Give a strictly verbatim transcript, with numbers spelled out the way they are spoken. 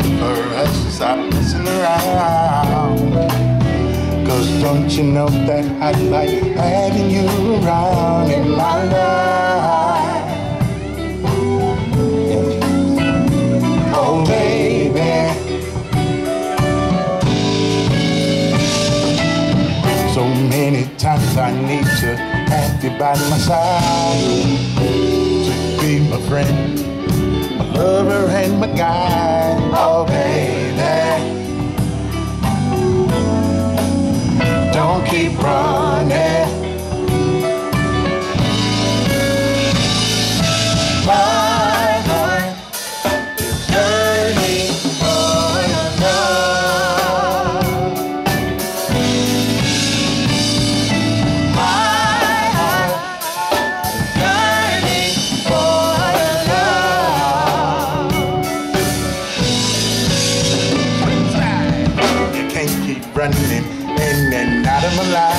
for us to stop messing around. Cause don't you know that I like having you around in my life? Oh baby, so many times I need to have you by my side, to be my friend, my lover and my guide. Oh baby, don't keep running. My heart is yearning for your love. My heart is yearning for your love. You can't keep running in and out of my life.